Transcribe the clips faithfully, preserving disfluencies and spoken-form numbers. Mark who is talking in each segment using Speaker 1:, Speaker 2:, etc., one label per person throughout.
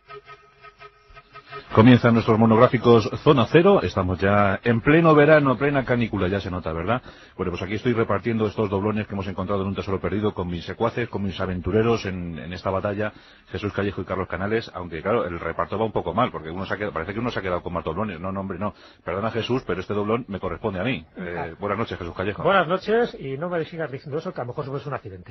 Speaker 1: Comienzan nuestros monográficos Zona Cero, estamos ya en pleno verano, plena canícula, ya se nota, ¿verdad? Bueno, pues aquí estoy repartiendo estos doblones que hemos encontrado en un tesoro perdido con mis secuaces, con mis aventureros en, en esta batalla, Jesús Callejo y Carlos Canales, aunque claro, el reparto va un poco mal, porque uno se ha quedado, parece que uno se ha quedado con más doblones. No, no, hombre, no. Perdona, Jesús, pero este doblón me corresponde a mí. Eh, buenas noches, Jesús Callejo.
Speaker 2: Buenas noches, y no me sigas diciendo eso, que a lo mejor eso es un accidente.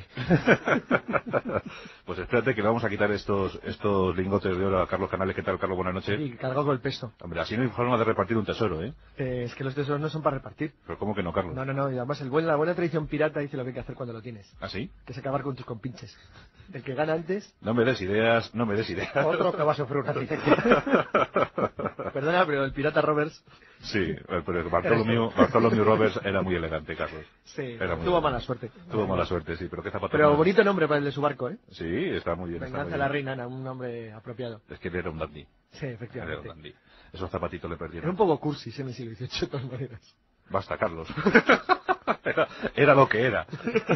Speaker 1: Pues espérate que le vamos a quitar estos estos lingotes de oro a Carlos Canales. ¿Qué tal, Carlos? Buenas noches.
Speaker 3: Sí, cargado con el peso.
Speaker 1: Hombre, así no hay forma de repartir un tesoro, ¿eh?
Speaker 3: ¿eh? Es que los tesoros no son para repartir.
Speaker 1: ¿Pero cómo que no, Carlos?
Speaker 3: No, no, no, y además el buen, la buena tradición pirata dice lo que hay que hacer cuando lo tienes.
Speaker 1: ¿Ah, sí?
Speaker 3: Que es acabar con tus compinches. El que gana antes...
Speaker 1: No me des ideas, no me des ideas.
Speaker 2: Otro que va a sufrir un accidente.
Speaker 3: Perdona, pero el pirata Roberts...
Speaker 1: Sí, pero Bartholomew, Bartholomew Roberts era muy elegante, Carlos.
Speaker 3: Sí,
Speaker 1: era muy
Speaker 3: tuvo
Speaker 1: elegante.
Speaker 3: mala suerte.
Speaker 1: Tuvo mala suerte, sí, pero qué zapatos.
Speaker 3: Pero
Speaker 1: más...
Speaker 3: bonito nombre para el de su barco, ¿eh?
Speaker 1: Sí, está muy bien.
Speaker 3: Venganza de la reina Ana, un nombre apropiado.
Speaker 1: Es que él era un dandy.
Speaker 3: Sí, efectivamente.
Speaker 1: Era un dandy. Esos zapatitos le perdieron.
Speaker 3: Era un poco cursi, en el siglo dieciocho, de todas maneras.
Speaker 1: Basta, Carlos. era, era lo que era.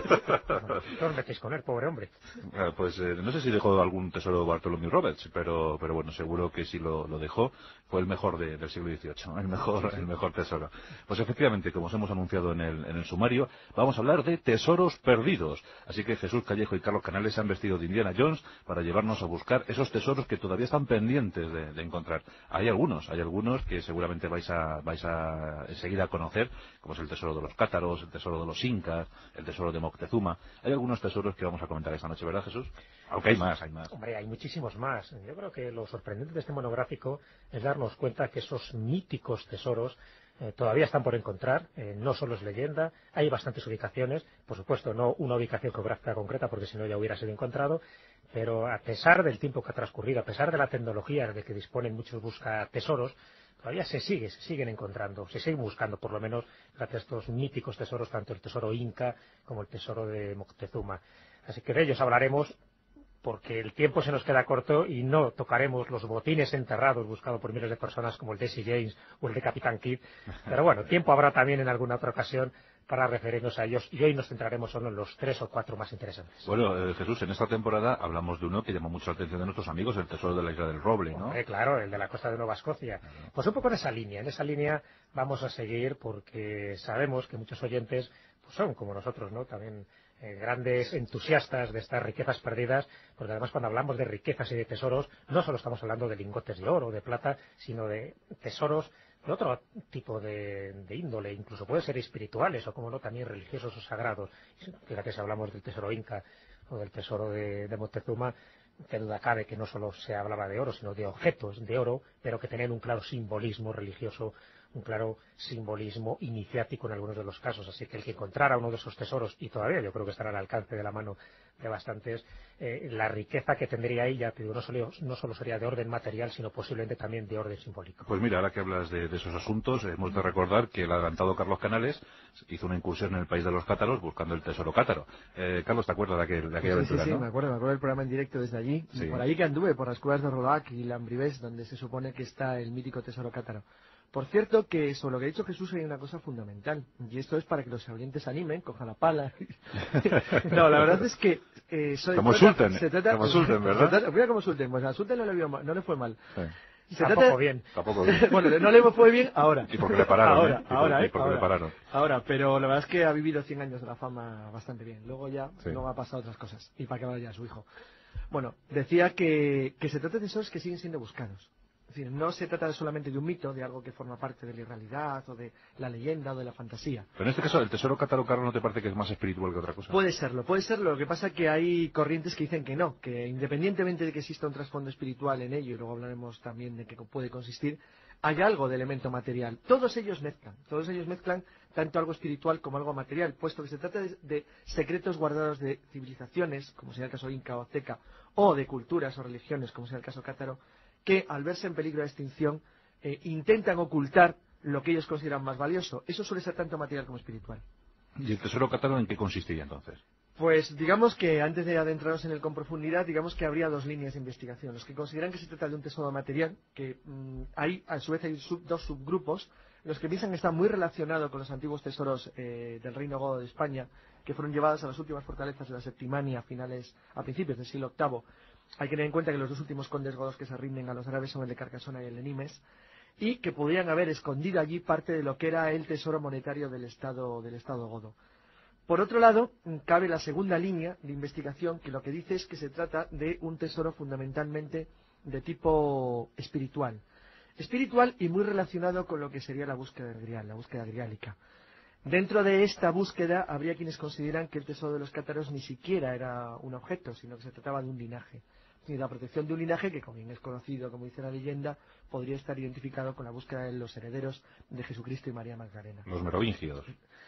Speaker 2: No os metéis con él, pobre hombre.
Speaker 1: Pues eh, no sé si dejó algún tesoro Bartholomew Roberts, pero pero bueno, seguro que si lo, lo dejó, fue el mejor de, del siglo dieciocho, el mejor el mejor tesoro. Pues efectivamente, como os hemos anunciado en el, en el sumario, vamos a hablar de tesoros perdidos. Así que Jesús Callejo y Carlos Canales se han vestido de Indiana Jones para llevarnos a buscar esos tesoros que todavía están pendientes de, de encontrar. Hay algunos, hay algunos que seguramente vais a vais a enseguida a conocer, como es el tesoro de los cátaros, el tesoro de los incas, el tesoro de Moctezuma. Hay algunos tesoros que vamos a comentar esta noche, ¿verdad, Jesús? Aunque hay más, hay más.
Speaker 2: Hombre, hay muchísimos más. Yo creo que lo sorprendente de este monográfico es darnos cuenta que esos míticos tesoros eh, todavía están por encontrar, eh, no solo es leyenda, hay bastantes ubicaciones, por supuesto no una ubicación geográfica concreta porque si no ya hubiera sido encontrado, pero a pesar del tiempo que ha transcurrido, a pesar de la tecnología de que disponen muchos buscatesoros, todavía se sigue, se siguen encontrando, se siguen buscando, por lo menos gracias a estos míticos tesoros, tanto el tesoro inca como el tesoro de Moctezuma. Así que de ellos hablaremos, porque el tiempo se nos queda corto y no tocaremos los botines enterrados buscados por miles de personas como el de Jesse James o el de Capitán Kidd. Pero bueno, tiempo habrá también en alguna otra ocasión para referirnos a ellos, y hoy nos centraremos solo en los tres o cuatro más interesantes.
Speaker 1: Bueno, eh, Jesús, en esta temporada hablamos de uno que llamó mucho la atención de nuestros amigos, el tesoro de la isla del Roble, ¿no?
Speaker 2: Hombre, claro, el de la costa de Nueva Escocia. Pues un poco en esa línea, en esa línea vamos a seguir porque sabemos que muchos oyentes pues son como nosotros, ¿no? También eh, grandes entusiastas de estas riquezas perdidas, porque además cuando hablamos de riquezas y de tesoros, no solo estamos hablando de lingotes de oro o de plata, sino de tesoros de otro tipo de, de índole, incluso pueden ser espirituales o como no también religiosos o sagrados. Fíjate, si hablamos del tesoro inca o del tesoro de, de Moctezuma, que duda cabe que no solo se hablaba de oro, sino de objetos de oro, pero que tenían un claro simbolismo religioso, un claro simbolismo iniciático en algunos de los casos. Así que el que encontrara uno de esos tesoros, y todavía yo creo que estará al alcance de la mano de bastantes, eh, la riqueza que tendría ahí, ya te digo, no solo, no solo sería de orden material, sino posiblemente también de orden simbólico.
Speaker 1: Pues mira, ahora que hablas de, de esos asuntos, hemos de recordar que el adelantado Carlos Canales hizo una incursión en el país de los cátaros buscando el tesoro cátaro. Eh, Carlos, ¿te acuerdas de, aquel, de aquella
Speaker 3: sí,
Speaker 1: aventura,
Speaker 3: sí, sí,
Speaker 1: no?
Speaker 3: me acuerdo, me acuerdo del programa en directo desde allí.
Speaker 1: Sí.
Speaker 3: Por ahí que anduve, por las cuevas de Rodac y Lambrivés, donde se supone que está el mítico tesoro cátaro. Por cierto, que sobre lo que ha dicho Jesús hay una cosa fundamental, y esto es para que los oyentes se animen, cojan la pala. No, la verdad es que... Eh, soy,
Speaker 1: como
Speaker 3: trata,
Speaker 1: Sulten,
Speaker 3: se trata,
Speaker 1: como Sulten, ¿verdad?
Speaker 3: Se trata, mira como Sulten, pues a Sulten no le, vio mal, no le fue mal.
Speaker 1: Sí.
Speaker 3: Se
Speaker 2: Tampoco
Speaker 3: trata,
Speaker 2: bien.
Speaker 1: Tampoco bien.
Speaker 3: Bueno, no le fue bien ahora.
Speaker 1: Y porque le pararon,
Speaker 3: ahora,
Speaker 1: ¿eh? Y
Speaker 3: ahora,
Speaker 1: porque,
Speaker 3: ¿eh?
Speaker 1: y porque
Speaker 3: ahora,
Speaker 1: le pararon.
Speaker 3: Ahora, pero la verdad es que ha vivido cien años de la fama bastante bien. Luego ya,
Speaker 1: Sí.
Speaker 3: luego ha pasado otras cosas. Y para que vaya su hijo. Bueno, decía que, que se trata de tesoros que siguen siendo buscados. Es decir, no se trata solamente de un mito, de algo que forma parte de la irrealidad, o de la leyenda, o de la fantasía.
Speaker 1: Pero en este caso, ¿el tesoro cátaro, Carlos, no te parece que es más espiritual que otra cosa?
Speaker 3: Puede serlo, puede serlo. Lo que pasa es que hay corrientes que dicen que no, que independientemente de que exista un trasfondo espiritual en ello, y luego hablaremos también de qué puede consistir, hay algo de elemento material. Todos ellos mezclan, todos ellos mezclan tanto algo espiritual como algo material, puesto que se trata de, de secretos guardados de civilizaciones, como sería el caso inca o azteca, o de culturas o religiones, como sería el caso cátaro, que al verse en peligro de extinción eh, intentan ocultar lo que ellos consideran más valioso. Eso suele ser tanto material como espiritual.
Speaker 1: ¿Y el tesoro cátaro en qué consistiría entonces?
Speaker 3: Pues digamos que antes de adentrarnos en él con profundidad, digamos que habría dos líneas de investigación. Los que consideran que se trata de un tesoro material, que mmm, hay a su vez hay sub, dos subgrupos, los que piensan que está muy relacionado con los antiguos tesoros eh, del Reino Godo de España, que fueron llevadas a las últimas fortalezas de la Septimania a finales, a principios del siglo octavo. Hay que tener en cuenta que los dos últimos condes godos que se rinden a los árabes son el de Carcasona y el de Nimes, y que podrían haber escondido allí parte de lo que era el tesoro monetario del Estado, del Estado godo. Por otro lado, cabe la segunda línea de investigación, que lo que dice es que se trata de un tesoro fundamentalmente de tipo espiritual. Espiritual y muy relacionado con lo que sería la búsqueda del grial, la búsqueda griálica. Dentro de esta búsqueda habría quienes consideran que el tesoro de los cátaros ni siquiera era un objeto, sino que se trataba de un linaje. Y la protección de un linaje que, como bien es conocido, como dice la leyenda, podría estar identificado con la búsqueda de los herederos de Jesucristo y María Magdalena.
Speaker 1: Los merovingios.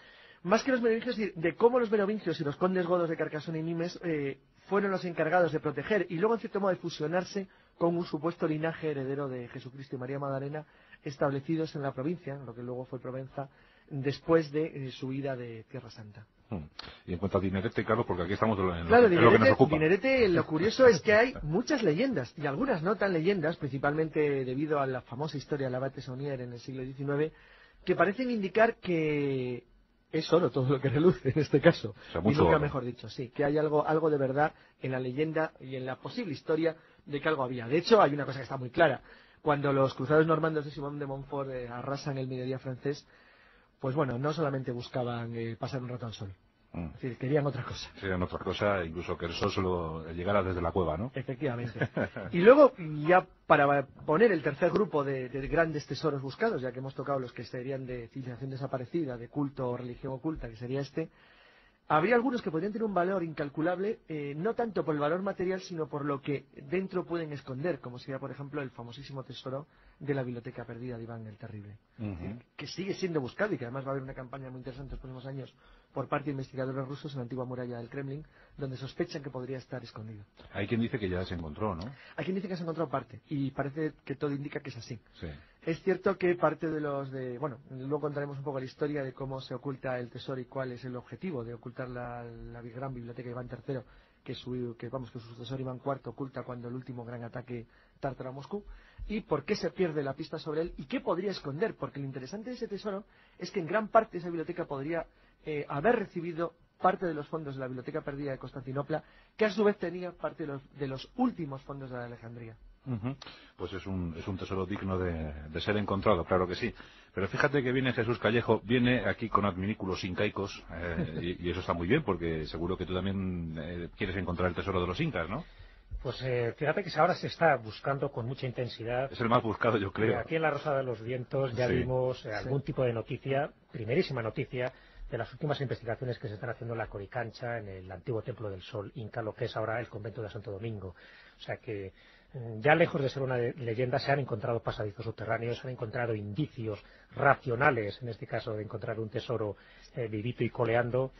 Speaker 3: Más que los merovingios, de cómo los merovingios y los condes godos de Carcasona y Nimes eh, fueron los encargados de proteger y luego, en cierto modo, de fusionarse con un supuesto linaje heredero de Jesucristo y María Magdalena establecidos en la provincia, lo que luego fue Provenza, después de eh, su huida de Tierra Santa.
Speaker 1: Hmm. Y en cuanto a Dinerete, claro, porque aquí estamos en lo,
Speaker 3: claro,
Speaker 1: en
Speaker 3: Dinerete,
Speaker 1: lo que nos ocupa.
Speaker 3: Dinerete, lo curioso es que hay muchas leyendas, y algunas no tan leyendas, principalmente debido a la famosa historia del abate Saunier en el siglo diecinueve, que parecen indicar que es oro todo lo que reluce en este caso.
Speaker 1: O sea,
Speaker 3: y
Speaker 1: mucho
Speaker 3: nunca
Speaker 1: oro.
Speaker 3: mejor dicho, sí, que hay algo, algo de verdad en la leyenda y en la posible historia de que algo había. De hecho, hay una cosa que está muy clara. Cuando los cruzados normandos de Simón de Montfort eh, arrasan el mediodía francés, pues bueno, no solamente buscaban eh, pasar un rato al sol.
Speaker 1: Mm.
Speaker 3: Es decir, querían otra cosa.
Speaker 1: Serían otra cosa, incluso que el sol solo llegara desde la cueva, ¿no?
Speaker 3: Efectivamente. Y luego, ya para poner el tercer grupo de, de grandes tesoros buscados, ya que hemos tocado los que serían de civilización desaparecida, de culto o religión oculta, que sería este, habría algunos que podrían tener un valor incalculable, eh, no tanto por el valor material, sino por lo que dentro pueden esconder, como sería, por ejemplo, el famosísimo tesoro de la biblioteca perdida de Iván el Terrible,
Speaker 1: Uh-huh.
Speaker 3: que sigue siendo buscado y que además va a haber una campaña muy interesante en los próximos años por parte de investigadores rusos en la antigua muralla del Kremlin, donde sospechan que podría estar escondido.
Speaker 1: Hay quien dice que ya se encontró, ¿no?
Speaker 3: Hay quien dice que se ha encontrado parte, y parece que todo indica que es así.
Speaker 1: Sí.
Speaker 3: Es cierto que parte de los de... Bueno, luego contaremos un poco la historia de cómo se oculta el tesoro y cuál es el objetivo de ocultar la, la gran biblioteca de Iván tercero, que, su, que, vamos, que su sucesor Iván cuarto oculta cuando el último gran ataque tártaro a Moscú, y por qué se pierde la pista sobre él y qué podría esconder, porque lo interesante de ese tesoro es que en gran parte esa biblioteca podría eh, haber recibido parte de los fondos de la biblioteca perdida de Constantinopla, que a su vez tenía parte de los, de los últimos fondos de la Alejandría.
Speaker 1: Uh-huh. Pues es un, es un tesoro digno de, de ser encontrado, claro que sí. Pero fíjate que viene Jesús Callejo, viene aquí con adminículos incaicos, eh, y, y eso está muy bien, porque seguro que tú también eh, quieres encontrar el tesoro de los incas, ¿no?
Speaker 2: Pues eh, fíjate que ahora se está buscando con mucha intensidad.
Speaker 1: Es el más buscado, yo creo.
Speaker 2: Y aquí en la Rosa de los Vientos ya
Speaker 1: Sí.
Speaker 2: vimos eh, algún
Speaker 3: Sí.
Speaker 2: tipo de noticia, primerísima noticia, de las últimas investigaciones que se están haciendo en la Coricancha, en el antiguo Templo del Sol Inca, lo que es ahora el convento de Santo Domingo. O sea que, mm, ya lejos de ser una de- leyenda, se han encontrado pasadizos subterráneos, se han encontrado indicios racionales, en este caso de encontrar un tesoro eh, vivito y coleando.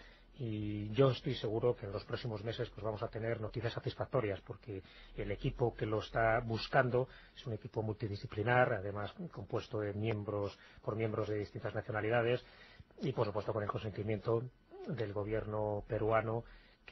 Speaker 2: Y yo estoy seguro que en los próximos meses pues vamos a tener noticias satisfactorias, porque el equipo que lo está buscando es un equipo multidisciplinar, además compuesto de miembros por miembros de distintas nacionalidades y por supuesto con el consentimiento del gobierno peruano,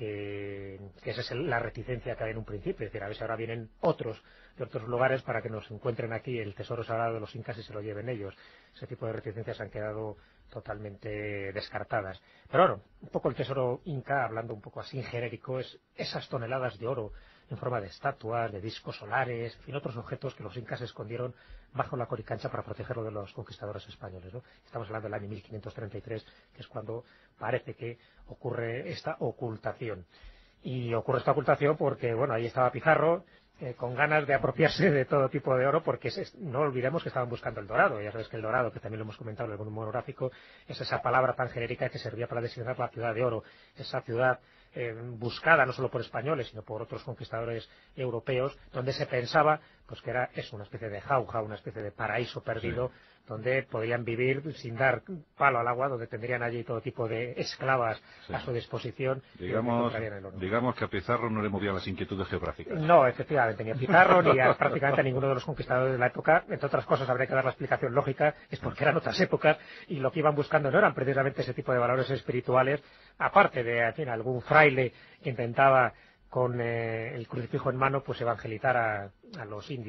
Speaker 2: que, que esa es el- la reticencia que hay en un principio, es decir, a ver si ahora vienen otros de otros lugares para que nos encuentren aquí el tesoro sagrado de los incas y se lo lleven ellos. Ese tipo de reticencias han quedado totalmente descartadas. Pero bueno, un poco el tesoro inca, hablando un poco así genérico, es esas toneladas de oro en forma de estatuas, de discos solares, en fin, otros objetos que los incas escondieron bajo la Coricancha para protegerlo de los conquistadores españoles, ¿no? Estamos hablando del año mil quinientos treinta y tres, que es cuando parece que ocurre esta ocultación. Y ocurre esta ocultación porque, bueno, ahí estaba Pizarro, eh, con ganas de apropiarse de todo tipo de oro, porque es, no olvidemos que estaban buscando el dorado. Ya sabes que el dorado, que también lo hemos comentado en algún monográfico, es esa palabra tan genérica que servía para designar la ciudad de oro, esa ciudad eh, buscada no solo por españoles, sino por otros conquistadores europeos, donde se pensaba pues que era eso, una especie de jauja, una especie de paraíso perdido, sí, donde podían vivir sin dar palo al agua, donde tendrían allí todo tipo de esclavas, sí, a su disposición.
Speaker 1: Digamos, digamos que a Pizarro no le movían las inquietudes geográficas.
Speaker 2: No, efectivamente, ni a Pizarro ni a prácticamente a ninguno de los conquistadores de la época. Entre otras cosas, habría que dar la explicación lógica, es porque eran otras épocas y lo que iban buscando no eran precisamente ese tipo de valores espirituales, aparte de, en fin, algún fraile que intentaba con eh, el crucifijo en mano pues evangelizar a, a los indios.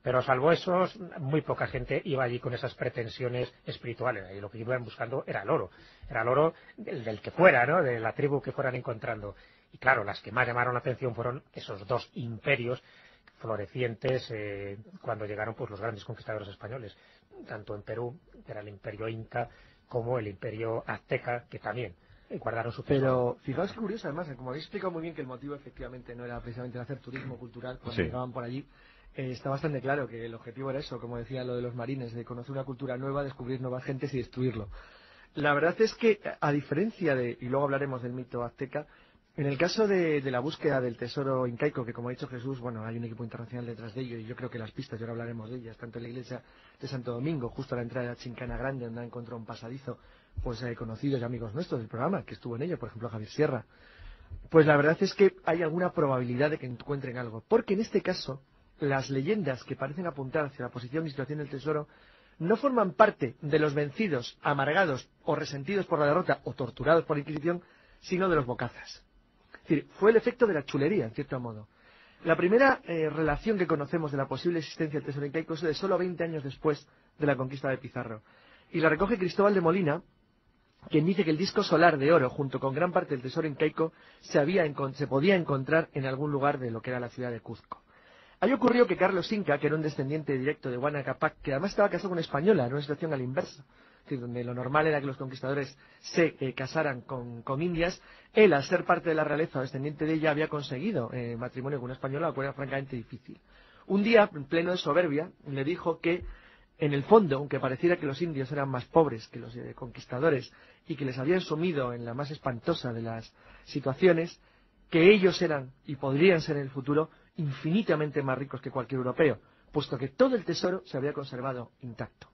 Speaker 2: Pero salvo esos, muy poca gente iba allí con esas pretensiones espirituales. Y lo que iban buscando era el oro. Era el oro del, del que fuera, ¿no? De la tribu que fueran encontrando. Y claro, las que más llamaron la atención fueron esos dos imperios florecientes eh, cuando llegaron pues los grandes conquistadores españoles. Tanto en Perú, que era el imperio inca, como el imperio azteca, que también guardaron su tesoro.
Speaker 3: Pero fijaos que curioso, además, como habéis explicado muy bien que el motivo efectivamente no era precisamente el hacer turismo cultural cuando
Speaker 1: Sí.
Speaker 3: llegaban por allí, eh, está bastante claro que el objetivo era eso, como decía lo de los marines, de conocer una cultura nueva, descubrir nuevas gentes y destruirlo. La verdad es que, a diferencia de, y luego hablaremos del mito azteca, en el caso de, de la búsqueda del tesoro incaico, que como ha dicho Jesús, bueno, hay un equipo internacional detrás de ello, y yo creo que las pistas, y ahora hablaremos de ellas, tanto en la iglesia de Santo Domingo, justo a la entrada de la Chincana Grande, donde ha encontrado un pasadizo, pues eh, conocidos y amigos nuestros del programa, que estuvo en ello, por ejemplo Javier Sierra, pues la verdad es que hay alguna probabilidad de que encuentren algo, porque en este caso, las leyendas que parecen apuntar hacia la posición y situación del tesoro no forman parte de los vencidos, amargados o resentidos por la derrota o torturados por la Inquisición, sino de los bocazas. Es decir, fue el efecto de la chulería, en cierto modo. La primera eh, relación que conocemos de la posible existencia del tesoro incaico es de solo veinte años después de la conquista de Pizarro. Y la recoge Cristóbal de Molina, quien dice que el disco solar de oro, junto con gran parte del tesoro incaico, se, había se podía encontrar en algún lugar de lo que era la ciudad de Cuzco. Ahí ocurrió que Carlos Inca, que era un descendiente directo de Huayna Cápac, que además estaba casado con una española, en una situación a la inversa, es decir, donde lo normal era que los conquistadores se eh, casaran con, con indias, él, al ser parte de la realeza o descendiente de ella, había conseguido eh, matrimonio con una española, lo cual era francamente difícil. Un día, en pleno de soberbia, le dijo que, en el fondo, aunque pareciera que los indios eran más pobres que los eh, conquistadores y que les habían sumido en la más espantosa de las situaciones, que ellos eran y podrían ser en el futuro infinitamente más ricos que cualquier europeo, puesto que todo el tesoro se había conservado intacto.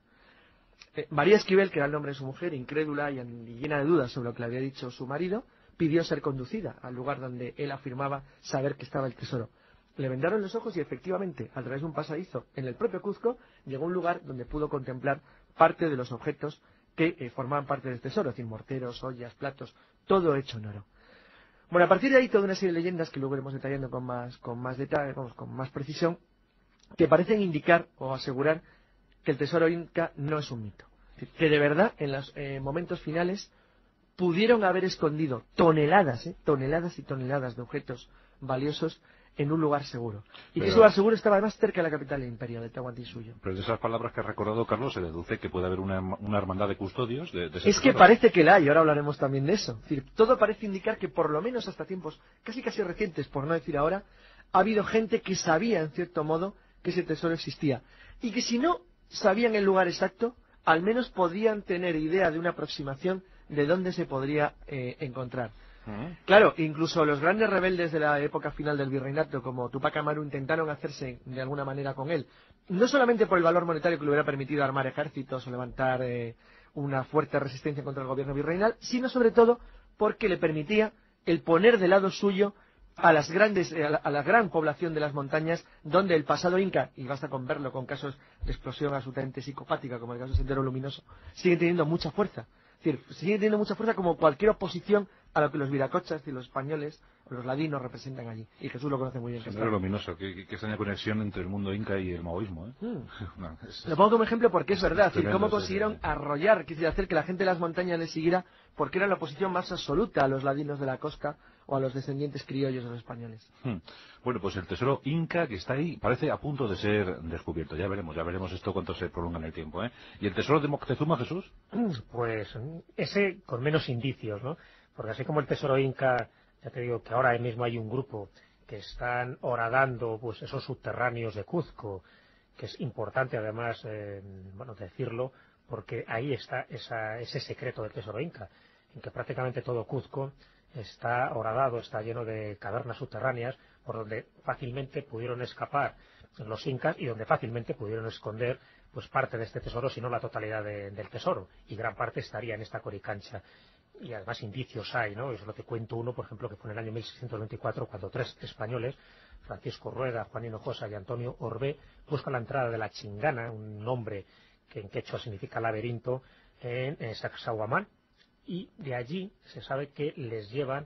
Speaker 3: Eh, María Esquivel, que era el nombre de su mujer, incrédula y, y llena de dudas sobre lo que le había dicho su marido, pidió ser conducida al lugar donde él afirmaba saber que estaba el tesoro. Le vendaron los ojos y efectivamente, a través de un pasadizo en el propio Cuzco, llegó a un lugar donde pudo contemplar parte de los objetos que eh, formaban parte del tesoro, es decir, morteros, ollas, platos, todo hecho en oro. Bueno, a partir de ahí toda una serie de leyendas que luego iremos detallando con más, con más detalle, vamos, con más precisión, que parecen indicar o asegurar que el tesoro inca no es un mito. Es decir, que de verdad en los eh, momentos finales pudieron haber escondido toneladas, eh, toneladas y toneladas de objetos valiosos en un lugar seguro. Y
Speaker 1: pero,
Speaker 3: que ese lugar seguro estaba además cerca de la capital del imperio, de Tahuantinsuyo.
Speaker 1: Pero de esas palabras que ha recordado Carlos se deduce que puede haber una, una hermandad de custodios de, de ese
Speaker 3: Es que
Speaker 1: tesoro.
Speaker 3: parece que la hay, ahora hablaremos también de eso. Es decir, todo parece indicar que por lo menos hasta tiempos casi casi recientes, por no decir ahora, ha habido gente que sabía en cierto modo que ese tesoro existía. Y que si no sabían el lugar exacto, al menos podían tener idea de una aproximación de dónde se podría eh, encontrar.
Speaker 1: Uh-huh.
Speaker 3: Claro, incluso los grandes rebeldes de la época final del virreinato, como Tupac Amaru, intentaron hacerse de alguna manera con él. No solamente por el valor monetario que le hubiera permitido armar ejércitos o levantar eh, una fuerte resistencia contra el gobierno virreinal, sino sobre todo porque le permitía el poner de lado suyo a las grandes, a la, a la gran población de las montañas, donde el pasado inca, y basta con verlo con casos de explosión absolutamente psicopática, como el caso de Sendero Luminoso, sigue teniendo mucha fuerza. Es decir, sigue teniendo mucha fuerza como cualquier oposición a lo que los viracochas y los españoles o los ladinos representan allí. Y Jesús lo conoce muy bien.
Speaker 1: Sendero Luminoso, qué, qué, qué extraña conexión entre el mundo inca y el maoísmo, ¿eh?
Speaker 3: Mm.
Speaker 1: No, es,
Speaker 3: Lo pongo como ejemplo porque es, es verdad, es decir, cómo
Speaker 1: tremendo,
Speaker 3: consiguieron
Speaker 1: sí, sí.
Speaker 3: arrollar, quisiera hacer que la gente de las montañas les siguiera, porque era la oposición más absoluta a los ladinos de la costa o a los descendientes criollos de los españoles.
Speaker 1: Hmm. Bueno, pues el tesoro inca que está ahí parece a punto de ser descubierto. Ya veremos, ya veremos esto cuánto se prolonga en el tiempo, ¿eh? ¿Y el tesoro de Moctezuma, Jesús?
Speaker 2: Pues ese con menos indicios, ¿no? Porque así como el tesoro inca, ya te digo que ahora mismo hay un grupo que están horadando pues esos subterráneos de Cuzco, que es importante además, eh, bueno, decirlo, porque ahí está esa, ese secreto del tesoro inca, en que prácticamente todo Cuzco está horadado, está lleno de cavernas subterráneas por donde fácilmente pudieron escapar los incas y donde fácilmente pudieron esconder pues parte de este tesoro, si no la totalidad de, del tesoro, y gran parte estaría en esta Coricancha. Y además indicios hay, ¿no? Eso lo te cuento uno, por ejemplo, que fue en el año mil seiscientos veinticuatro cuando tres españoles, Francisco Rueda, Juan Hinojosa y Antonio Orbé, buscan la entrada de la Chingana, un nombre que en quechua significa laberinto, en, en Sacsayhuamán, y de allí se sabe que les llevan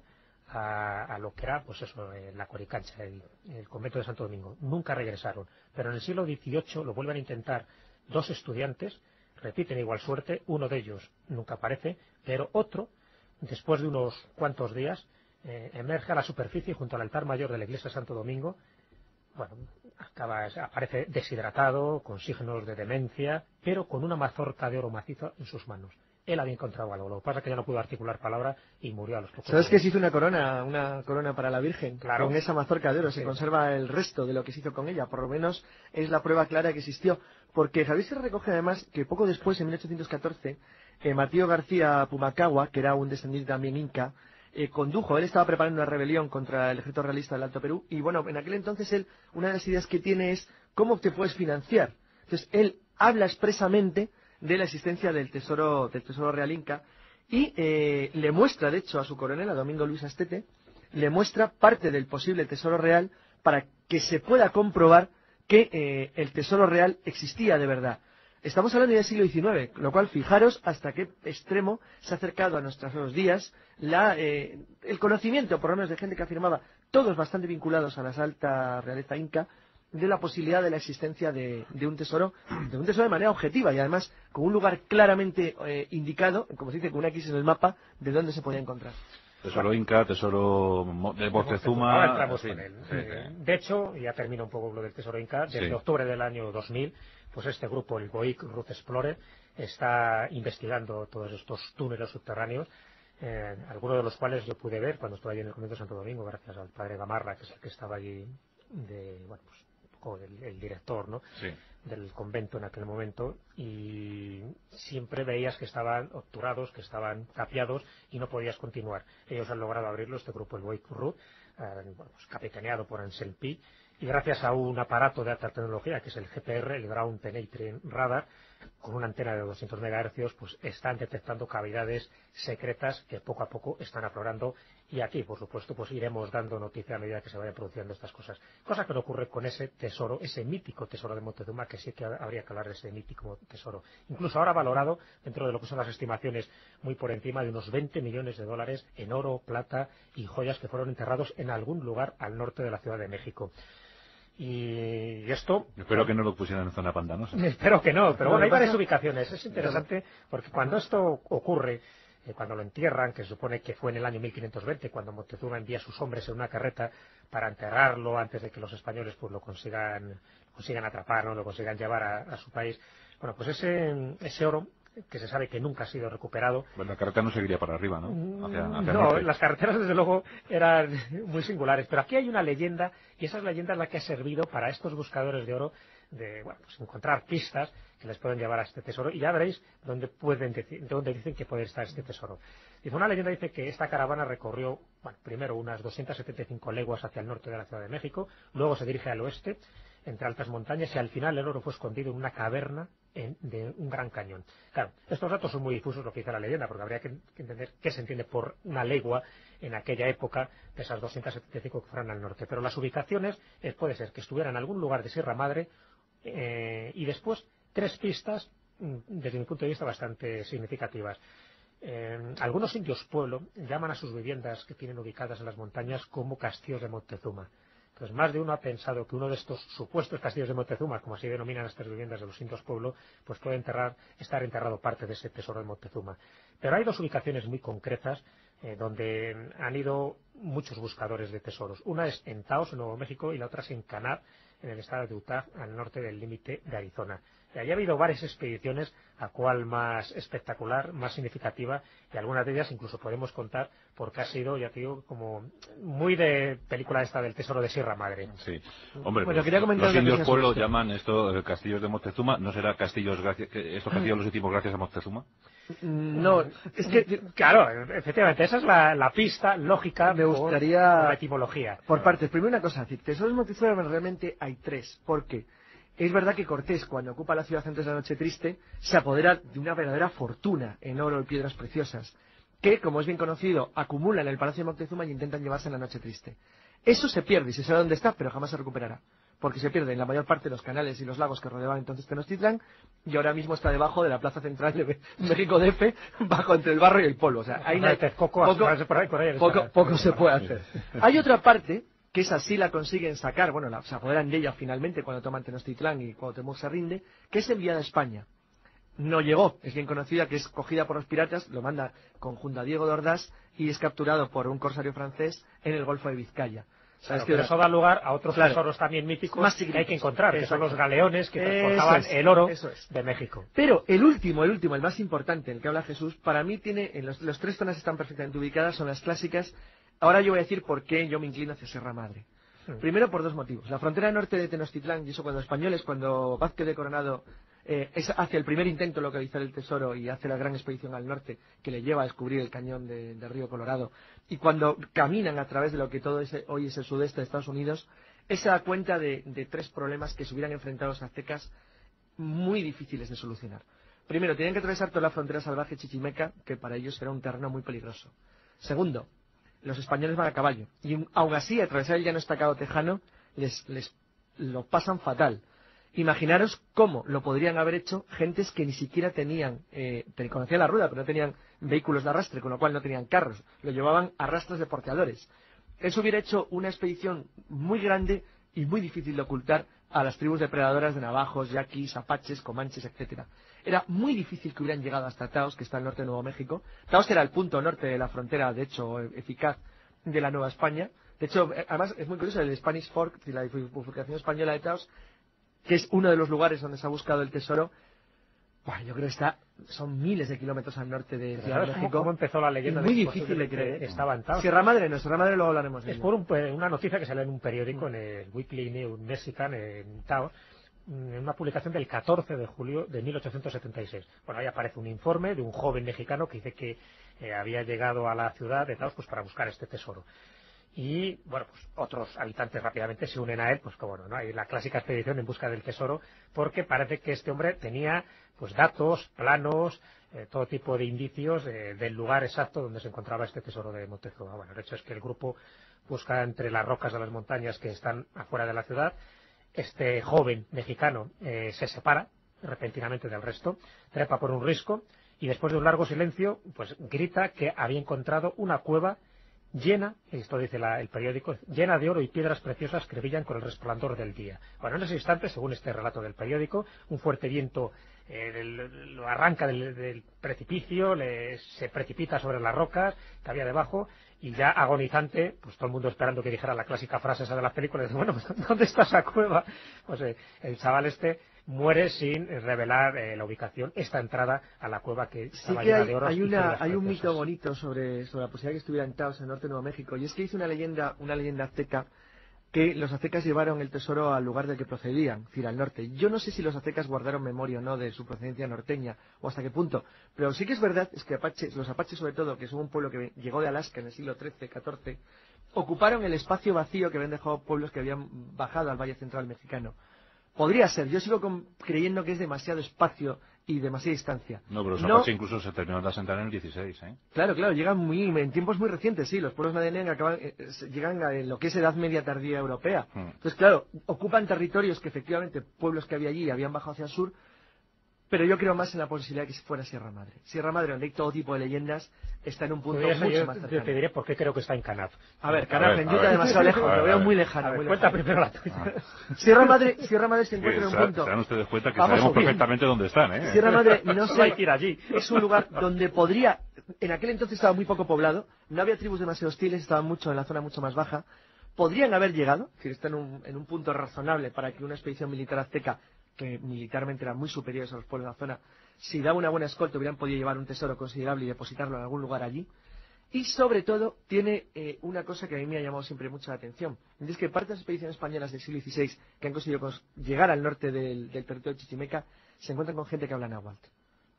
Speaker 2: a, a lo que era, pues eso, eh, la Coricancha, el, el convento de Santo Domingo. Nunca regresaron. Pero en el siglo dieciocho lo vuelven a intentar dos estudiantes, repiten igual suerte, uno de ellos nunca aparece, pero otro, después de unos cuantos días, eh, emerge a la superficie junto al altar mayor de la iglesia de Santo Domingo. Bueno, acaba, aparece deshidratado, con signos de demencia, pero con una mazorca de oro macizo en sus manos. Él había encontrado algo, lo que pasa es que ya no pudo articular palabra y murió a los pocos días.
Speaker 3: ¿Sabes que se hizo una corona, una corona para la Virgen?
Speaker 2: Claro.
Speaker 3: Con esa mazorca de oro,
Speaker 2: Sí.
Speaker 3: se conserva el resto de lo que se hizo con ella, por lo menos es la prueba clara que existió. Porque Javier se recoge además que poco después, en mil ochocientos catorce, eh, Matío García Pumacagua, que era un descendiente también inca, eh, condujo, él estaba preparando una rebelión contra el ejército realista del Alto Perú, y bueno, en aquel entonces él, una de las ideas que tiene es cómo te puedes financiar. Entonces él habla expresamente de la existencia del tesoro, del tesoro real inca, y eh, le muestra, de hecho, a su coronel, a Domingo Luis Astete, le muestra parte del posible tesoro real para que se pueda comprobar que eh, el tesoro real existía de verdad. Estamos hablando ya del siglo diecinueve, lo cual fijaros hasta qué extremo se ha acercado a nuestros días la, eh, el conocimiento, por lo menos de gente que afirmaba, todos bastante vinculados a la alta realeza inca, de la posibilidad de la existencia de, de un tesoro, de un tesoro de manera objetiva y además con un lugar claramente eh, indicado, como se dice, con una X en el mapa, de dónde se podía encontrar.
Speaker 1: Tesoro inca, tesoro mo- de Moctezuma.
Speaker 2: Ahora entramos
Speaker 1: sí,
Speaker 2: con él.
Speaker 1: sí,
Speaker 2: Eh,
Speaker 1: sí.
Speaker 2: De hecho, ya termino un poco lo del tesoro inca, desde
Speaker 1: Sí.
Speaker 2: octubre del año dos mil, pues este grupo, el Boic Route Explorer, está investigando todos estos túneles subterráneos, eh, algunos de los cuales yo pude ver cuando estuve allí en el convento de Santo Domingo, gracias al padre Gamarra, que es el que estaba allí, de, bueno, pues, un poco el, el director, ¿no?
Speaker 1: Sí.
Speaker 2: Del convento en aquel momento, y siempre veías que estaban obturados, que estaban tapiados y no podías continuar. Ellos han logrado abrirlo, este grupo, el Boic Route, eh, bueno, pues, capitaneado por Ansel Pi, y gracias a un aparato de alta tecnología que es el G P R, el Ground Penetrating Radar, con una antena de doscientos megahercios, pues están detectando cavidades secretas que poco a poco están aflorando, y aquí, por supuesto, pues iremos dando noticia a medida que se vayan produciendo estas cosas. Cosa que no ocurre con ese tesoro, ese mítico tesoro de Moctezuma, que sí que habría que hablar de ese mítico tesoro. Incluso ahora valorado, dentro de lo que son las estimaciones, muy por encima de unos veinte millones de dólares en oro, plata y joyas que fueron enterrados en algún lugar al norte de la Ciudad de México. Y esto...
Speaker 1: Espero que no lo pusieran en zona pantanosa.
Speaker 2: Espero que no, pero
Speaker 3: No,
Speaker 2: bueno, hay
Speaker 3: pasa-
Speaker 2: varias ubicaciones. Es interesante porque cuando esto ocurre, eh, cuando lo entierran, que se supone que fue en el año mil quinientos veinte, cuando Moctezuma envía a sus hombres en una carreta para enterrarlo antes de que los españoles pues lo consigan, lo consigan atrapar, ¿no? Lo consigan llevar a, a su país. Bueno, pues ese, ese oro, que se sabe que nunca ha sido recuperado.
Speaker 1: Pues la carretera no seguiría para arriba, ¿no? Hacia, hacia el
Speaker 2: No,
Speaker 1: norte.
Speaker 2: las carreteras desde luego eran muy singulares, pero aquí hay una leyenda, y esa leyenda es la que ha servido para estos buscadores de oro de, bueno, pues encontrar pistas que les pueden llevar a este tesoro, y ya veréis dónde pueden decir, dónde dicen que puede estar este tesoro. Dice, una leyenda dice que esta caravana recorrió, bueno, primero unas doscientas setenta y cinco leguas hacia el norte de la Ciudad de México, luego se dirige al oeste, entre altas montañas, y al final el oro fue escondido en una caverna en, de un gran cañón. Claro, estos datos son muy difusos, lo que dice la leyenda, porque habría que, que entender qué se entiende por una legua en aquella época de esas doscientas setenta y cinco que fueran al norte. Pero las ubicaciones eh, puede ser que estuvieran en algún lugar de Sierra Madre, eh, y después tres pistas, mm, desde mi punto de vista, bastante significativas. Eh, algunos indios pueblo llaman a sus viviendas que tienen ubicadas en las montañas como castillos de Moctezuma. Pues más de uno ha pensado que uno de estos supuestos castillos de Moctezuma, como así denominan estas viviendas de los indios pueblo, pues puede enterrar, estar enterrado parte de ese tesoro de Moctezuma. Pero hay dos ubicaciones muy concretas eh, donde han ido muchos buscadores de tesoros. Una es en Taos, en Nuevo México, y la otra es en Canab, en el estado de Utah, al norte del límite de Arizona. Y allí ha habido varias expediciones, a cual más espectacular, más significativa, y algunas de ellas incluso podemos contar porque ha sido, ya te digo, como muy de película esta del tesoro de Sierra Madre.
Speaker 1: Sí. Hombre,
Speaker 3: Bueno,
Speaker 1: pues,
Speaker 3: quería comentar
Speaker 1: los
Speaker 3: una
Speaker 1: indios
Speaker 3: cosa
Speaker 1: pueblo
Speaker 3: sobre esto.
Speaker 1: llaman esto eh, castillos de Moctezuma. ¿No será castillos gracias, que estos castillos los hicimos gracias a Moctezuma?
Speaker 3: No, es que
Speaker 2: Claro, efectivamente, esa es la, la pista lógica
Speaker 3: me
Speaker 2: por-
Speaker 3: gustaría...
Speaker 2: por la etimología.
Speaker 3: Por partes, primero una cosa, decir, tesoros Moctezuma realmente hay tres, porque es verdad que Cortés, cuando ocupa la ciudad antes de la Noche Triste, se apodera de una verdadera fortuna en oro y piedras preciosas, que, como es bien conocido, acumulan en el Palacio de Moctezuma y intentan llevarse en la Noche Triste. Eso se pierde y se sabe dónde está, pero jamás se recuperará. Porque se pierde en la mayor parte de los canales y los lagos que rodeaban entonces Tenochtitlán, y ahora mismo está debajo de la plaza central de México D F, bajo entre el barro y el polvo. O sea, ahí no hay,
Speaker 2: Coco,
Speaker 3: poco,
Speaker 2: por ahí, por ahí,
Speaker 3: poco, poco se puede hacer. Hay otra parte, que esa sí la consiguen sacar, bueno, la, se apoderan de ella finalmente cuando toman Tenochtitlán y Cuauhtémoc se rinde, que es enviada a España. No llegó, es bien conocida, que es cogida por los piratas, lo manda conjunto a Diego de Ordaz y es capturado por un corsario francés en el Golfo de Vizcaya.
Speaker 2: Claro, que eso da lugar a otros
Speaker 3: claro,
Speaker 2: tesoros también míticos
Speaker 3: más
Speaker 2: que hay que encontrar, que son los galeones que
Speaker 3: eso
Speaker 2: transportaban
Speaker 3: es,
Speaker 2: el oro
Speaker 3: eso es.
Speaker 2: de México.
Speaker 3: Pero el último, el último, el más importante, el que habla Jesús, para mí tiene, en los, los tres zonas están perfectamente ubicadas, son las clásicas. Ahora yo voy a decir por qué yo me inclino hacia Sierra Madre. Hmm. Primero por dos motivos. La frontera norte de Tenochtitlán, y eso cuando los españoles, cuando Vázquez de Coronado eh, es hacia el primer intento de localizar el tesoro y hace la gran expedición al norte que le lleva a descubrir el cañón de, de Río Colorado, y cuando caminan a través de lo que todo ese, hoy es el sudeste de Estados Unidos, esa da cuenta de, de tres problemas que se hubieran enfrentado los aztecas muy difíciles de solucionar. Primero, tenían que atravesar toda la frontera salvaje chichimeca, que para ellos era un terreno muy peligroso. Segundo, los españoles van a caballo, y aún así atravesar el llano estacado tejano les, les lo pasan fatal. Imaginaros cómo lo podrían haber hecho gentes que ni siquiera tenían, eh, conocían la rueda, pero no tenían vehículos de arrastre, con lo cual no tenían carros, lo llevaban a rastros de porteadores. Eso hubiera hecho una expedición muy grande y muy difícil de ocultar a las tribus depredadoras de navajos, yaquis, apaches, comanches, etcétera. Era muy difícil que hubieran llegado hasta Taos, que está al norte de Nuevo México. Taos era el punto norte de la frontera, de hecho, eficaz de la Nueva España. De hecho, además es muy curioso, el Spanish Fork, la bifurcación española de Taos, que es uno de los lugares donde se ha buscado el tesoro. Bueno, yo creo que está, son miles de kilómetros al norte de Ciudad de México.
Speaker 2: ¿Cómo empezó la leyenda?
Speaker 3: Muy difícil de creer.
Speaker 2: Estaba en Taos.
Speaker 3: Sierra Madre no, Sierra Madre luego hablaremos de
Speaker 2: Es
Speaker 3: ello.
Speaker 2: por un, una noticia que sale en un periódico, en el Weekly News Mexican, en Taos, en una publicación del catorce de julio de mil ochocientos setenta y seis. Bueno, ahí aparece un informe de un joven mexicano que dice que eh, había llegado a la ciudad de Taos pues para buscar este tesoro. Y, bueno, pues otros habitantes rápidamente se unen a él, pues como no, ¿no? Hay la clásica expedición en busca del tesoro, porque parece que este hombre tenía, pues, datos, planos, eh, todo tipo de indicios eh, del lugar exacto donde se encontraba este tesoro de Moctezuma. Bueno, el hecho es que el grupo busca entre las rocas de las montañas que están afuera de la ciudad. Este joven mexicano eh, se separa repentinamente del resto, trepa por un risco y después de un largo silencio, pues grita que había encontrado una cueva llena, esto dice la, el periódico, llena de oro y piedras preciosas que brillan con el resplandor del día. Bueno, en ese instante, según este relato del periódico, un fuerte viento eh, lo arranca del, del precipicio, le, se precipita sobre las rocas que había debajo, y ya agonizante, pues todo el mundo esperando que dijera la clásica frase esa de las películas, bueno, pues, ¿dónde está esa cueva? Pues eh, el chaval este muere sin revelar eh, la ubicación, esta entrada a la cueva que estaba
Speaker 3: sí que
Speaker 2: llena
Speaker 3: hay,
Speaker 2: de oro.
Speaker 3: Hay, una, hay un mito bonito sobre, sobre la posibilidad que estuviera en Taos, en el norte de Nuevo México, y es que dice una leyenda, una leyenda azteca, que los aztecas llevaron el tesoro al lugar del que procedían, es decir, al norte. Yo no sé si los aztecas guardaron memoria o no de su procedencia norteña, o hasta qué punto, pero sí que es verdad, es que apaches, los apaches sobre todo, que son un pueblo que llegó de Alaska en el siglo trece, catorce, ocuparon el espacio vacío que habían dejado pueblos que habían bajado al Valle Central mexicano. Podría ser, yo sigo con, creyendo que es demasiado espacio y demasiada distancia.
Speaker 1: No, pero los
Speaker 3: no,
Speaker 1: apaches incluso se terminaron de asentar en el dieciséis, ¿eh?
Speaker 3: Claro, claro, llegan muy, en tiempos muy recientes, sí, los pueblos nadenean acaban, eh, llegan a lo que es edad media tardía europea. Hmm. Entonces, claro, ocupan territorios que efectivamente, pueblos que había allí habían bajado hacia el sur, pero yo creo más en la posibilidad de que fuera Sierra Madre. Sierra Madre, donde hay todo tipo de leyendas, está en un punto
Speaker 2: mucho
Speaker 3: yo,
Speaker 2: más cercano.
Speaker 3: Yo
Speaker 2: te diré por qué creo que está en Canaf.
Speaker 3: A ver, Canaf en Utah demasiado lejos, ver, lo veo muy lejano.
Speaker 2: Ver,
Speaker 3: muy
Speaker 2: cuenta
Speaker 3: lejano.
Speaker 2: primero la tuya.
Speaker 3: Ah. Sierra Madre, Sierra Madre se encuentra en un punto.
Speaker 1: Se dan ustedes cuenta que
Speaker 3: Vamos
Speaker 1: sabemos perfectamente dónde están, ¿eh?
Speaker 3: Sierra Madre, no sé,
Speaker 2: hay que ir allí.
Speaker 3: Es un lugar donde podría, en aquel entonces estaba muy poco poblado, no había tribus demasiado hostiles, estaban mucho en la zona mucho más baja. Podrían haber llegado, es decir, está en un, en un punto razonable para que una expedición militar azteca, que militarmente eran muy superiores a los pueblos de la zona, si daba una buena escolta hubieran podido llevar un tesoro considerable y depositarlo en algún lugar allí. Y sobre todo tiene eh, una cosa que a mí me ha llamado siempre mucho la atención, y es que parte de las expediciones españolas del siglo dieciséis que han conseguido llegar al norte del, del territorio chichimeca se encuentran con gente que habla náhuatl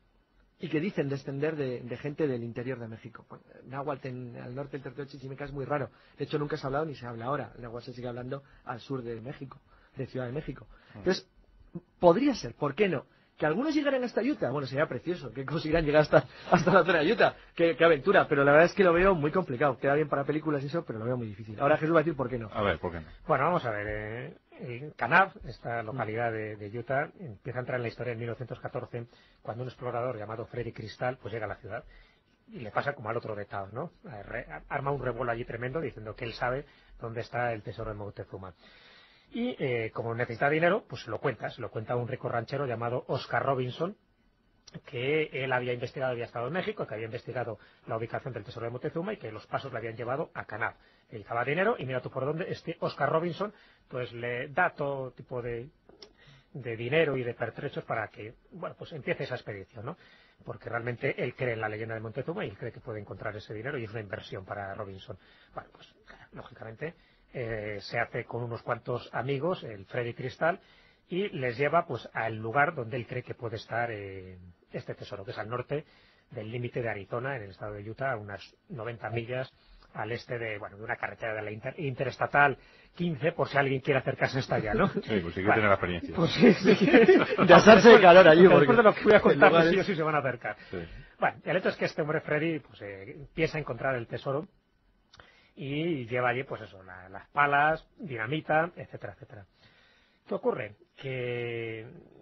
Speaker 3: y que dicen descender de, de gente del interior de México. Bueno, náhuatl en, al norte del territorio chichimeca es muy raro, de hecho nunca se ha hablado ni se habla ahora, el náhuatl se sigue hablando al sur de México, de Ciudad de México. Entonces, podría ser, ¿por qué no?, Que algunos llegaran hasta Utah, bueno, sería precioso, que consiguieran llegar hasta, hasta la zona de Utah, qué, qué aventura, pero la verdad es que lo veo muy complicado, queda bien para películas y eso, pero lo veo muy difícil. Ahora Jesús va a decir por qué no.
Speaker 1: A ver, ¿por qué no?
Speaker 2: Bueno, vamos a ver, eh, en Kanab, esta localidad de, de Utah, empieza a entrar en la historia en mil novecientos catorce, cuando un explorador llamado Freddy Cristal pues llega a la ciudad. Y le pasa como al otro de Tao, ¿no? Arma un revuelo allí tremendo diciendo que él sabe dónde está el tesoro de Moctezuma. Y eh, como necesita dinero, pues lo cuenta, se lo cuenta a un rico ranchero llamado Oscar Robinson, que él había investigado, había estado en México, que había investigado la ubicación del tesoro de Moctezuma y que los pasos le habían llevado a Kanab. Él daba dinero y mira tú por dónde, este Oscar Robinson pues le da todo tipo de, de dinero y de pertrechos para que, bueno, pues empiece esa expedición, ¿no? Porque realmente él cree en la leyenda de Moctezuma y él cree que puede encontrar ese dinero y es una inversión para Robinson. Bueno, pues lógicamente eh, se hace con unos cuantos amigos, el Freddy Cristal, y les lleva pues al lugar donde él cree que puede estar eh, este tesoro, que es al norte del límite de Arizona, en el estado de Utah, a unas noventa millas al este de, bueno, de una carretera de la inter, interestatal quince, por si alguien quiere acercarse hasta allá, ¿no?
Speaker 1: Sí, pues sí que
Speaker 2: bueno,
Speaker 1: tiene la experiencia.
Speaker 2: Pues sí, sí.
Speaker 3: De asarse de calor allí.
Speaker 2: Después de lo que voy a contar,
Speaker 3: lugares...
Speaker 2: sí o sí se van a acercar.
Speaker 1: Sí.
Speaker 2: Bueno, el hecho es que este hombre Freddy pues eh, empieza a encontrar el tesoro y lleva allí, pues eso, la, las palas, dinamita, etcétera, etcétera. ¿Qué ocurre? Que,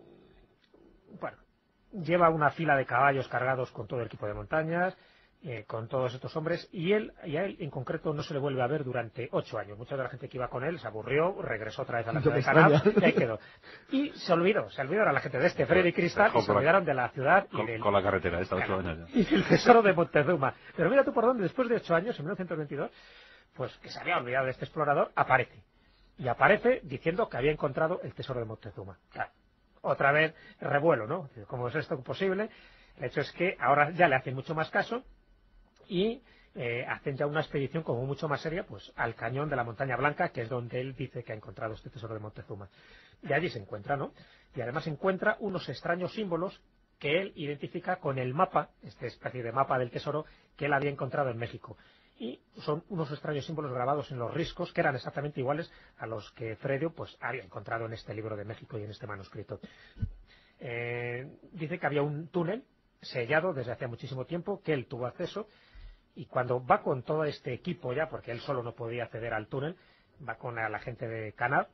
Speaker 2: bueno, lleva una fila de caballos cargados con todo el equipo de montañas, eh, con todos estos hombres, y él, y a él en concreto no se le vuelve a ver durante ocho años. Mucha de la gente que iba con él se aburrió, regresó otra vez a la ciudad de Kanab y ahí quedó. Y se olvidó, se olvidaron la gente de este Freddy Cristal y se olvidaron de la ciudad y
Speaker 1: con,
Speaker 2: del,
Speaker 1: con la carretera, está ocho años ya.
Speaker 2: y del tesoro de Moctezuma. Pero mira tú por dónde, después de ocho años, en mil novecientos veintidós, pues que se había olvidado de este explorador, aparece. Y aparece diciendo que había encontrado el tesoro de Moctezuma. Claro, otra vez revuelo, ¿no? ¿Cómo es esto posible? El hecho es que ahora ya le hacen mucho más caso y eh, hacen ya una expedición como mucho más seria pues al cañón de la Montaña Blanca, que es donde él dice que ha encontrado este tesoro de Moctezuma. Y allí se encuentra, ¿no? Y además encuentra unos extraños símbolos que él identifica con el mapa, esta especie de mapa del tesoro que él había encontrado en México. Y son unos extraños símbolos grabados en los riscos que eran exactamente iguales a los que Fredio pues había encontrado en este libro de México y en este manuscrito. Eh, dice que había un túnel sellado desde hace muchísimo tiempo, que él tuvo acceso, y cuando va con todo este equipo ya, porque él solo no podía acceder al túnel, va con la gente de Kanab.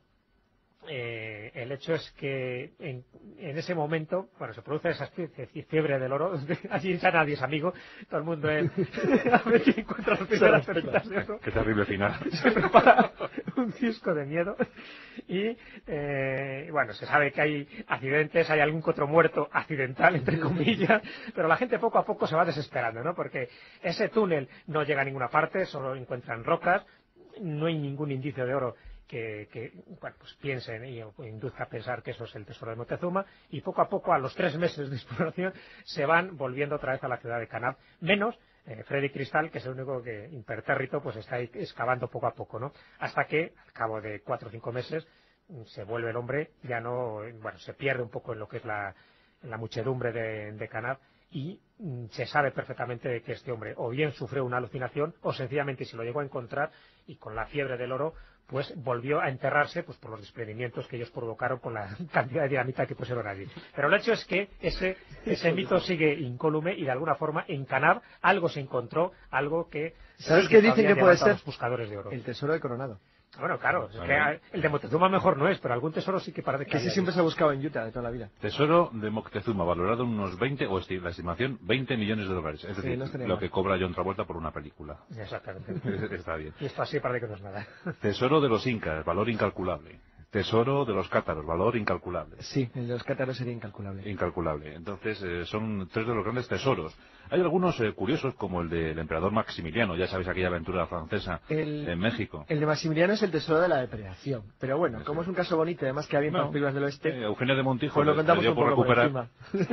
Speaker 2: Eh, el hecho es que en, en ese momento, bueno, se produce esa especie de fiebre del oro, allí ya nadie es amigo, todo el mundo es a ver quién encuentra las primeras pepitas de oro.
Speaker 1: Qué terrible final.
Speaker 2: Se prepara un cisco de miedo y eh, bueno, se sabe que hay accidentes, hay algún que otro muerto accidental, entre comillas, pero la gente poco a poco se va desesperando, ¿no? Porque ese túnel no llega a ninguna parte, solo encuentran rocas, no hay ningún indicio de oro que, que bueno, pues piensen y induzca a pensar que eso es el tesoro de Moctezuma, y poco a poco, a los tres meses de exploración, se van volviendo otra vez a la ciudad de Kanab, menos eh, Freddy Cristal, que es el único que impertérrito pues está ahí excavando poco a poco, ¿no? Hasta que, al cabo de cuatro o cinco meses, se vuelve el hombre, ya no, bueno, se pierde un poco en lo que es la, la muchedumbre de, de Kanab, y mm, se sabe perfectamente de que este hombre o bien sufrió una alucinación o sencillamente se lo llegó a encontrar y con la fiebre del oro pues volvió a enterrarse pues por los desprendimientos que ellos provocaron con la cantidad de dinamita que pusieron allí. Pero el hecho es que ese, ese mito sigue incólume y de alguna forma en Kanab algo se encontró, algo que...
Speaker 3: ¿Sabes qué dicen que puede ser?
Speaker 2: Los buscadores de oro.
Speaker 3: El tesoro de Coronado.
Speaker 2: Bueno, claro, es que el de Moctezuma mejor no es, pero algún tesoro sí que parece que...
Speaker 3: Que ese siempre se ha buscado en Utah de toda la vida.
Speaker 1: Tesoro de Moctezuma, valorado en unos veinte, o esti la estimación, veinte millones de dólares. Es decir,
Speaker 3: sí, no
Speaker 1: lo que cobra John Travolta por una película.
Speaker 2: Exactamente.
Speaker 1: Está bien.
Speaker 2: Y esto así parece que no es nada.
Speaker 1: Tesoro de los incas, valor incalculable. Tesoro de los cátaros, valor incalculable.
Speaker 3: Sí, el de los cátaros sería incalculable.
Speaker 1: Incalculable. Entonces, eh, son tres de los grandes tesoros. Hay algunos eh, curiosos, como el del emperador Maximiliano, ya sabéis, aquella aventura francesa
Speaker 3: el,
Speaker 1: en México.
Speaker 3: El de Maximiliano es el tesoro de la depredación. Pero bueno, sí. Como es un caso bonito, además que había no, películas del oeste...
Speaker 1: Eh, Eugenio de Montijo
Speaker 3: pues lo
Speaker 1: le,
Speaker 3: contamos
Speaker 1: le dio
Speaker 3: un
Speaker 1: por
Speaker 3: poco
Speaker 1: recuperar.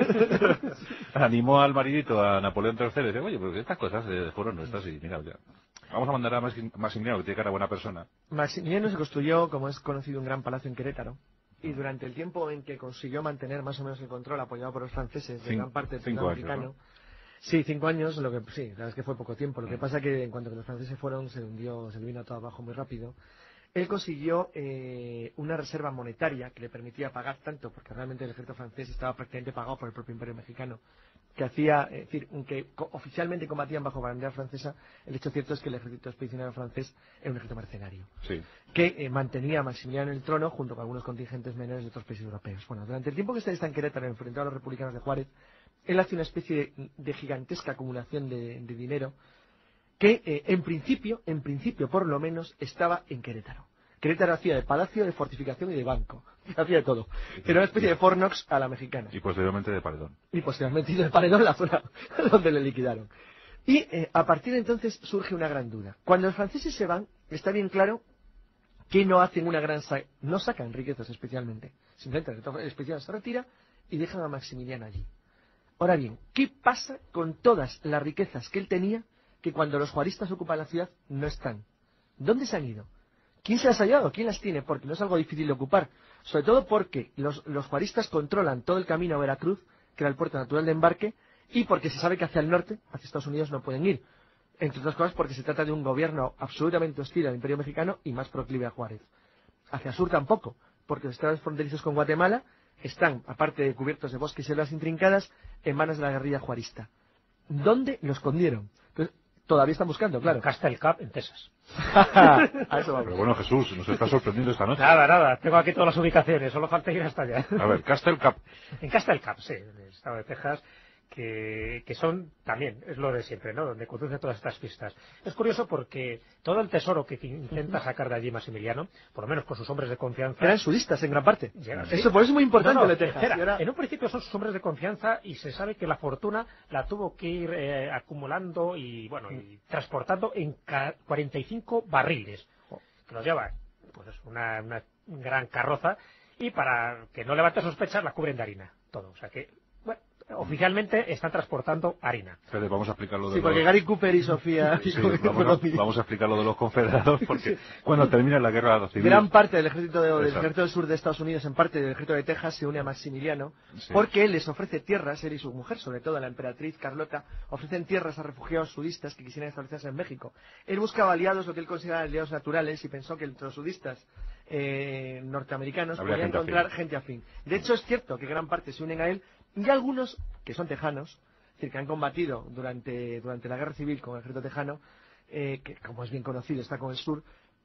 Speaker 3: Por
Speaker 1: Animó al maridito, a Napoleón tercero, y dice, oye, pero estas cosas eh, fueron nuestras y mira, ya. Vamos a mandar a Maximiliano, que tiene cara buena persona.
Speaker 3: Maximiliano se construyó, como es conocido, un gran palacio en Querétaro. Y durante el tiempo en que consiguió mantener más o menos el control, apoyado por los franceses de
Speaker 1: Cin
Speaker 3: gran parte del
Speaker 1: cinco
Speaker 3: territorio
Speaker 1: años,
Speaker 3: africano. ¿No? Sí, cinco años, lo que sí, la verdad es que fue poco tiempo. Lo que
Speaker 1: Mm.
Speaker 3: pasa que en cuanto que los franceses fueron, se hundió, se vino todo abajo muy rápido. él consiguió eh, una reserva monetaria que le permitía pagar tanto, porque realmente el ejército francés estaba prácticamente pagado por el propio Imperio mexicano, que hacía, es decir, aunque oficialmente combatían bajo bandera francesa, el hecho cierto es que el ejército expedicionario francés era un ejército mercenario,
Speaker 1: sí.
Speaker 3: que eh, mantenía a Maximiliano en el trono junto con algunos contingentes menores de otros países europeos. Bueno, durante el tiempo que este está en Querétaro enfrentado a los republicanos de Juárez, él hace una especie de, de gigantesca acumulación de, de dinero que eh, en principio, en principio por lo menos, estaba en Querétaro. Querétaro hacía de palacio, de fortificación y de banco. Hacía de todo. Era una especie de Fornox a la mexicana.
Speaker 1: Y posteriormente de Paredón.
Speaker 3: Y posteriormente de Paredón, la zona donde le liquidaron. Y eh, a partir de entonces surge una gran duda. Cuando los franceses se van, está bien claro que no hacen una gran... Sa no sacan riquezas especialmente. Simplemente el ejército especial se retira y dejan a Maximiliano allí. Ahora bien, ¿qué pasa con todas las riquezas que él tenía que cuando los juaristas ocupan la ciudad no están? ¿Dónde se han ido? ¿Quién se las ha llevado? ¿Quién las tiene? Porque no es algo difícil de ocupar. Sobre todo porque los, los juaristas controlan todo el camino a Veracruz, que era el puerto natural de embarque, y porque se sabe que hacia el norte, hacia Estados Unidos, no pueden ir. Entre otras cosas porque se trata de un gobierno absolutamente hostil al Imperio mexicano y más proclive a Juárez. Hacia el sur tampoco, porque los estados fronterizos con Guatemala están, aparte de cubiertos de bosques y selvas intrincadas, en manos de la guerrilla juarista. ¿Dónde lo escondieron? Entonces, todavía están buscando, claro.
Speaker 2: Castle Cap, en Texas.
Speaker 3: A eso vamos.
Speaker 1: Pero bueno, Jesús, nos está sorprendiendo esta noche.
Speaker 2: Nada, nada, tengo aquí todas las ubicaciones, solo falta ir hasta allá.
Speaker 1: A ver, Castle Cap.
Speaker 2: En Castle Cap, sí, en el estado de Texas, que, que son también, es lo de siempre, ¿no? Donde conduce todas estas pistas. Es curioso porque todo el tesoro que intenta sacar de allí Maximiliano, por lo menos con sus hombres de confianza...
Speaker 3: Eran sudistas en gran parte.
Speaker 2: Llega, ¿sí?
Speaker 3: Eso por eso es muy importante
Speaker 2: no, no,
Speaker 3: lo de Texas.
Speaker 2: espera,
Speaker 3: ahora...
Speaker 2: En un principio son sus hombres de confianza y se sabe que la fortuna la tuvo que ir eh, acumulando y, bueno, y transportando en cuarenta y cinco barriles, que los lleva, pues una, una gran carroza, y para que no levante sospechas la cubren de harina, todo. O sea que, bueno, oficialmente están transportando harina.
Speaker 1: Fede, vamos a explicar lo de
Speaker 3: Sí, porque
Speaker 1: los...
Speaker 3: Gary Cooper y Sofía...
Speaker 1: Sí, vamos, a, vamos a explicar lo de los confederados, porque cuando termina la guerra civil...
Speaker 3: Gran parte del ejército, de, del
Speaker 1: Exacto.
Speaker 3: ejército del sur de Estados Unidos, en parte del ejército de Texas, se une a Maximiliano,
Speaker 1: Sí.
Speaker 3: porque él les ofrece tierras, él y su mujer, sobre todo la emperatriz Carlota, ofrecen tierras a refugiados sudistas que quisieran establecerse en México. Él buscaba aliados, lo que él consideraba aliados naturales, y pensó que entre los sudistas eh, norteamericanos
Speaker 1: Habría
Speaker 3: podía
Speaker 1: gente
Speaker 3: encontrar
Speaker 1: afín.
Speaker 3: gente afín. De hecho, es cierto que gran parte se unen a él, y algunos, que son tejanos, es decir, que han combatido durante, durante la guerra civil con el ejército tejano, eh, que como es bien conocido está con el sur,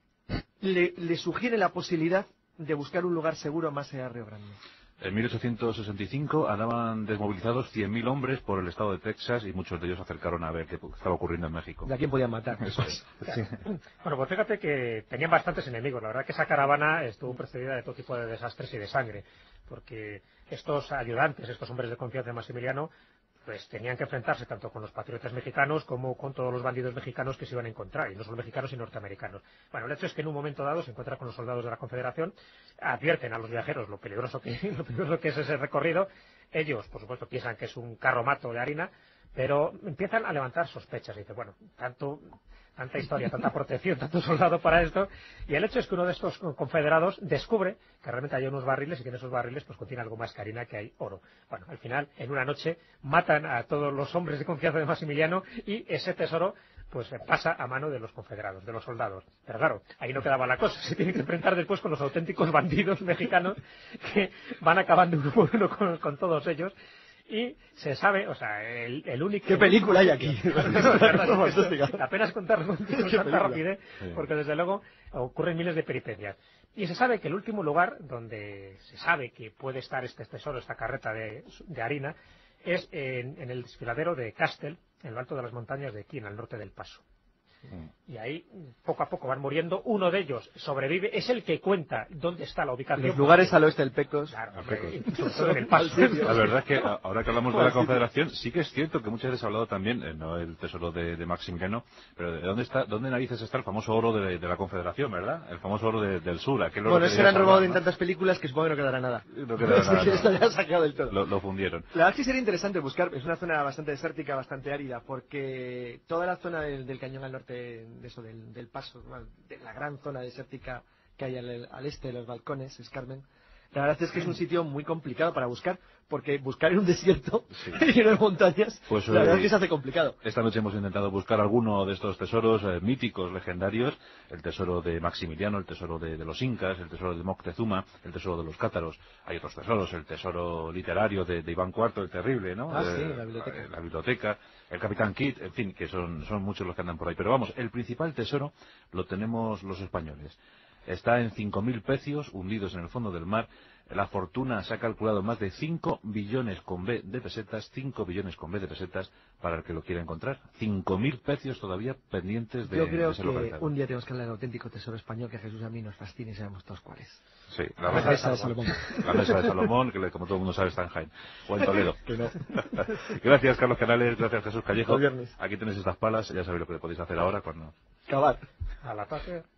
Speaker 3: le, le sugiere la posibilidad de buscar un lugar seguro más allá de Río Grande.
Speaker 1: En mil ochocientos sesenta y cinco andaban desmovilizados cien mil hombres por el estado de Texas y muchos de ellos se acercaron a ver qué estaba ocurriendo en México.
Speaker 3: ¿De a quién podían matar?
Speaker 1: Eso es.
Speaker 2: Sí. Bueno, pues fíjate que tenían bastantes enemigos. La verdad que esa caravana estuvo precedida de todo tipo de desastres y de sangre, porque estos ayudantes, estos hombres de confianza de Maximiliano, pues tenían que enfrentarse tanto con los patriotas mexicanos como con todos los bandidos mexicanos que se iban a encontrar, y no solo mexicanos y norteamericanos. Bueno, el hecho es que en un momento dado se encuentra con los soldados de la Confederación, advierten a los viajeros lo peligroso que, lo peligroso que es ese recorrido. Ellos, por supuesto, piensan que es un carromato de harina, pero empiezan a levantar sospechas. Y dice, bueno, tanto... tanta historia, tanta protección, tanto soldado para esto, y el hecho es que uno de estos confederados descubre que realmente hay unos barriles y que en esos barriles pues contiene algo más que harina, que hay oro. Bueno, al final, en una noche, matan a todos los hombres de confianza de Maximiliano y ese tesoro pues pasa a mano de los confederados, de los soldados. Pero claro, ahí no quedaba la cosa, se tiene que enfrentar después con los auténticos bandidos mexicanos que van acabando uno por uno con, con todos ellos. Y se sabe, o sea, el, el único...
Speaker 3: ¿Qué película hay aquí?
Speaker 2: Apenas contarlo con tanta rapidez, porque desde luego ocurren miles de peripecias. Y se sabe que el último lugar donde se sabe que puede estar este tesoro, esta carreta de, de harina, es en, en el desfiladero de Castel, en lo alto de las montañas de aquí, en el norte del Paso. Y ahí poco a poco van muriendo. Uno de ellos sobrevive, es el que cuenta dónde está la ubicación.
Speaker 3: Los lugares al oeste del Pecos.
Speaker 2: Claro,
Speaker 1: Al Pecos.
Speaker 2: y sobre todo en el Paso.
Speaker 1: La verdad es que ahora que hablamos de la Confederación, sí que es cierto que muchas veces he hablado también, eh, no el tesoro de, de Maximiliano, pero de dónde está, dónde narices está el famoso oro de, de la Confederación, ¿verdad? El famoso oro de, del sur. Aquel oro
Speaker 3: Bueno,
Speaker 1: que
Speaker 3: ese eran
Speaker 1: ya
Speaker 3: robado
Speaker 1: sabía,
Speaker 3: en
Speaker 1: ¿no?
Speaker 3: tantas películas que supongo que no quedará nada.
Speaker 1: No quedará nada, no.
Speaker 3: Esto ya sacado del todo.
Speaker 1: Lo, lo fundieron.
Speaker 3: La verdad es que sería interesante buscar, es una zona bastante desértica, bastante árida, porque toda la zona del, del cañón al norte de eso, del, del Paso, bueno, de la gran zona desértica que hay al, al este de los balcones, Escarmen, La verdad es que es un sitio muy complicado para buscar, porque buscar en un desierto
Speaker 1: Sí.
Speaker 3: lleno de montañas,
Speaker 1: Pues,
Speaker 3: la verdad
Speaker 1: eh,
Speaker 3: es que se hace complicado.
Speaker 1: Esta noche hemos intentado buscar alguno de estos tesoros eh, míticos, legendarios, el tesoro de Maximiliano, el tesoro de, de los incas, el tesoro de Moctezuma, el tesoro de los cátaros. Hay otros tesoros, el tesoro literario de, de Iván cuarto, el terrible, ¿no?
Speaker 3: Ah,
Speaker 1: Eh,
Speaker 3: sí, la biblioteca.
Speaker 1: La, la biblioteca, el Capitán Kidd, en fin, que son, son muchos los que andan por ahí. Pero vamos, el principal tesoro lo tenemos los españoles. Está en cinco mil pecios hundidos en el fondo del mar. La fortuna se ha calculado más de cinco billones con B de pesetas, cinco billones con B de pesetas para el que lo quiera encontrar. cinco mil pecios todavía pendientes de,
Speaker 3: Yo creo
Speaker 1: de ser
Speaker 3: que
Speaker 1: localizados.
Speaker 3: un día tenemos que hablar del auténtico tesoro español que a Jesús y a mí nos fascina y sabemos todos cuál es.
Speaker 1: Sí,
Speaker 3: La
Speaker 1: la,
Speaker 3: mesa de Salomón.
Speaker 1: la mesa de Salomón, que como todo el mundo sabe está en Jaén, o en Toledo.
Speaker 3: Que no.
Speaker 1: Gracias, Carlos Canales, gracias, Jesús Callejo.
Speaker 3: Los viernes.
Speaker 1: Aquí tenéis estas palas, ya sabéis lo que podéis hacer ahora cuando...
Speaker 3: Cavar.
Speaker 2: A la patria.